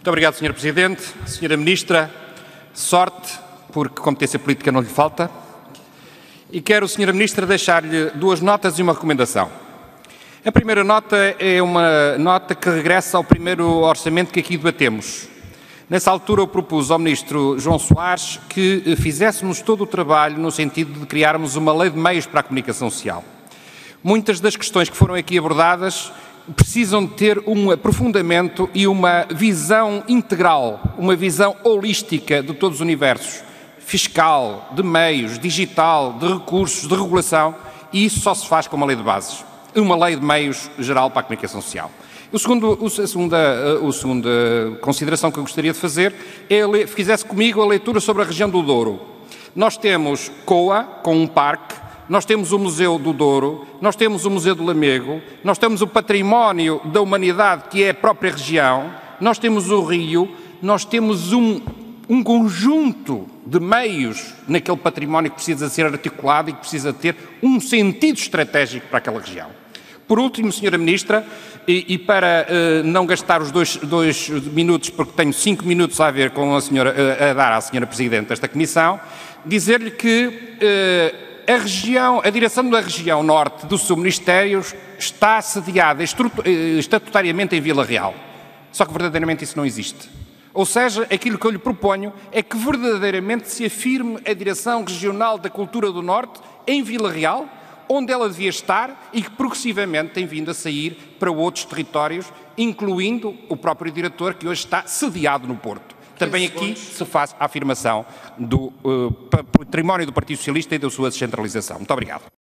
Muito obrigado, Sr. Presidente. Sra. Ministra, sorte, porque competência política não lhe falta. E quero, Sra. Ministra, deixar-lhe duas notas e uma recomendação. A primeira nota é uma nota que regressa ao primeiro orçamento que aqui debatemos. Nessa altura eu propus ao Ministro João Soares que fizéssemos todo o trabalho no sentido de criarmos uma lei de meios para a comunicação social. Muitas das questões que foram aqui abordadas precisam de ter um aprofundamento e uma visão integral, uma visão holística de todos os universos, fiscal, de meios, digital, de recursos, de regulação, e isso só se faz com uma lei de bases, uma lei de meios geral para a comunicação social. A segunda consideração que eu gostaria de fazer é que fizesse comigo a leitura sobre a região do Douro. Nós temos Coa, com um parque, nós temos o Museu do Douro, nós temos o Museu do Lamego, nós temos o património da humanidade, que é a própria região, nós temos o Rio, nós temos um conjunto de meios naquele património que precisa ser articulado e que precisa ter um sentido estratégico para aquela região. Por último, Sra. Ministra, e para não gastar os dois minutos, porque tenho 5 minutos a ver com a dar à Sra. Presidente desta Comissão, dizer-lhe que a direção da região norte do seu Ministério está sediada estatutariamente em Vila Real. Só que verdadeiramente isso não existe. Ou seja, aquilo que eu lhe proponho é que verdadeiramente se afirme a direção regional da cultura do Norte em Vila Real, onde ela devia estar e que progressivamente tem vindo a sair para outros territórios, incluindo o próprio diretor que hoje está sediado no Porto. Também aqui se faz a afirmação do património do Partido Socialista e da sua descentralização. Muito obrigado.